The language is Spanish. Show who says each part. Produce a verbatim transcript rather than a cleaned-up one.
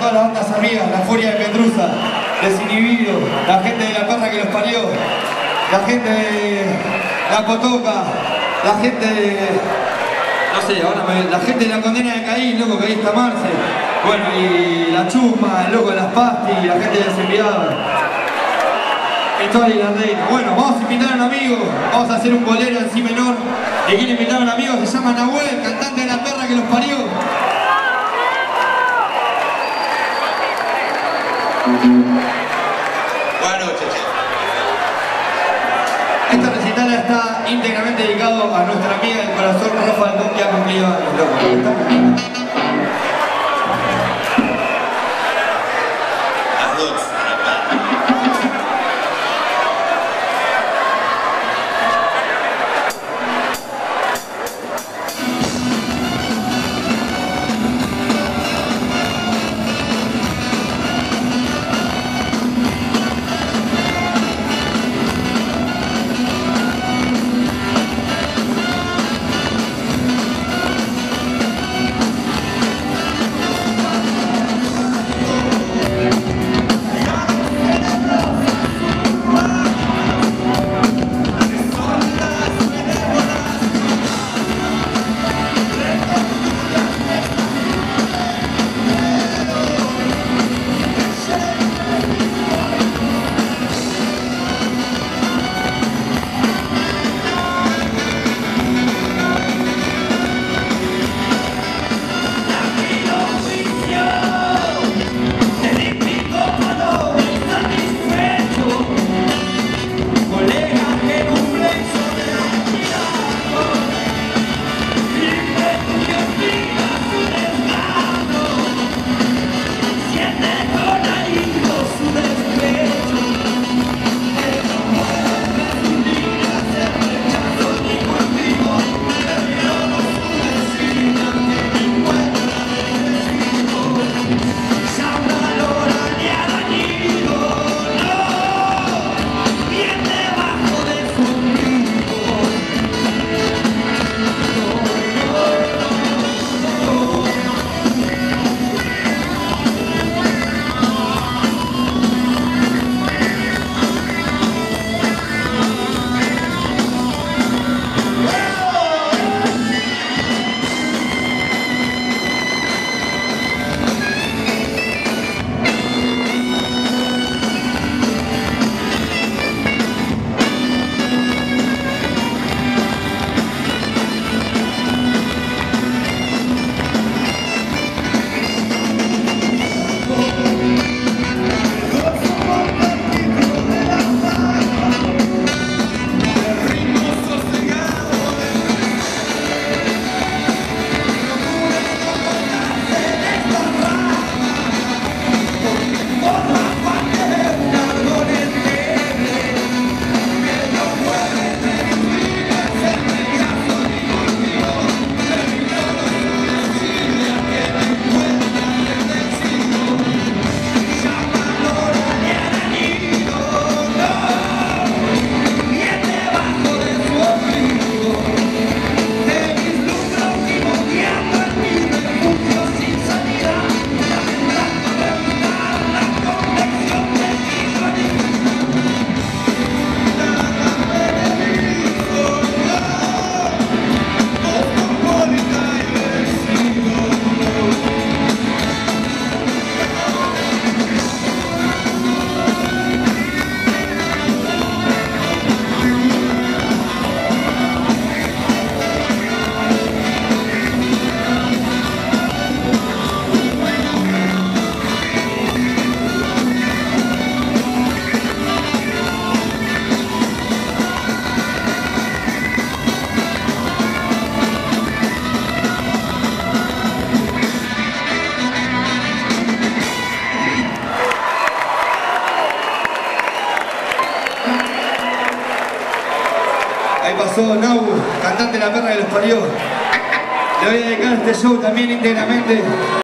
Speaker 1: todas las bandas amigas, La Furia de Petrusa, Desinhibido, la gente de La Perra que los parió, la gente de La Cotoca, la gente de... no sé, ahora me... la gente de La Condena de Caín, loco, que ahí está Marce. Bueno, y La Chusma, el loco de Las Pastis, la gente de Desenviados. Esto y la reina. Bueno, vamos a invitar a un amigo, vamos a hacer un bolero en si menor. Y quiero invitar a un amigo que se llama Nahuel, cantante de La Perra que los parió.
Speaker 2: Buenas noches.
Speaker 1: Este recital está íntegramente dedicado a nuestra amiga del corazón, Rafa Altón, que ha cumplido años, loco.
Speaker 2: Las dos.
Speaker 1: Ahí pasó Nau, cantante de La Perra que los parió. Le voy a dedicar este show también íntegramente